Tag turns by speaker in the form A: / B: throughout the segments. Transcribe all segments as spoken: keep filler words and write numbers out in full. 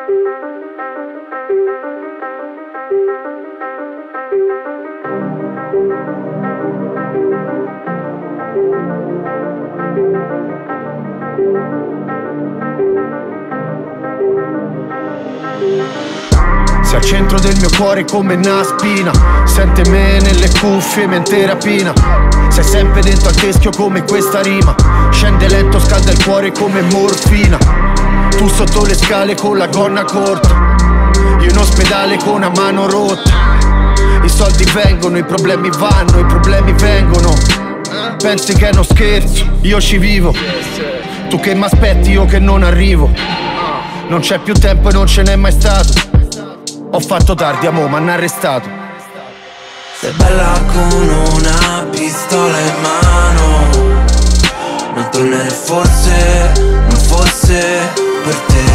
A: Sei al centro del mio cuore come una spina, sente me nelle cuffie mentre rapina. Sei sempre dentro al teschio come questa rima, scende lento, scalda il cuore come morfina. Tu sotto le scale con la gonna corta, io in ospedale con una mano rotta. I soldi vengono, i problemi vanno, i problemi vengono. Pensi che è uno scherzo, io ci vivo. Tu che m'aspetti, io che non arrivo. Non c'è più tempo e non ce n'è mai stato. Ho fatto tardi, amo, m'hanno arrestato.
B: Sei bella con una pistola in mano. Non tornerei forse, non fosse per te.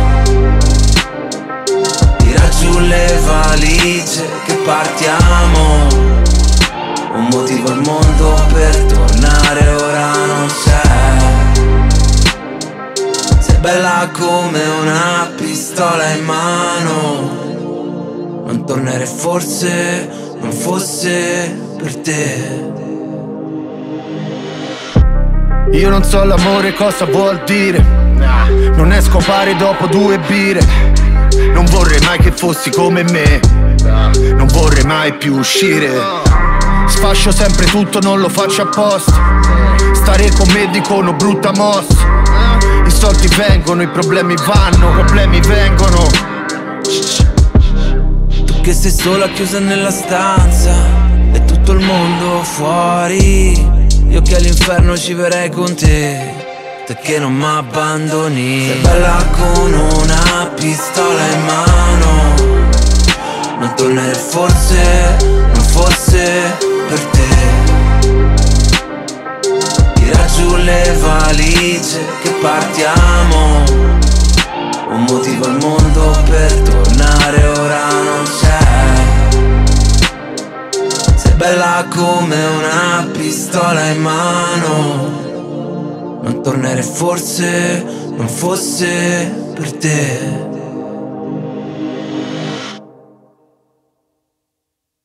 B: Tira giù le valigie che partiamo. Un motivo al mondo per tornare, ora non c'è. Sei bella come una pistola in mano. Non tornerei forse, non fosse per te.
A: Io non so l'amore cosa vuol dire. Non esco a pari dopo due birre. Non vorrei mai che fossi come me. Non vorrei mai più uscire. Sfascio sempre tutto, non lo faccio apposta. Stare con me dicono brutta mossa. I soldi vengono, i problemi vanno, i problemi vengono.
B: Che sei sola chiusa nella stanza e tutto il mondo fuori. Io che all'inferno ci verrei con te, te che non m'abbandoni. Sei bella con una pistola in mano. Non tornerei forse, non fosse per te. Tira giù le valigie che partiamo. Un motivo al mondo per tornare, ora non c'è. Sei bella come una pistola in mano. Non tornerei forse, non fosse per te.